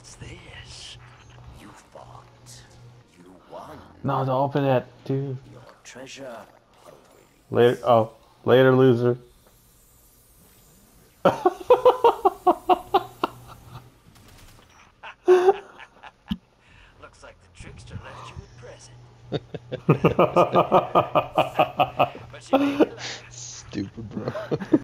What's this? You fought. You won. No, don't open it, dude. Your treasure. Later. Oh, later, loser. Looks like the trickster left you a present. But she made me laugh. Stupid, bro.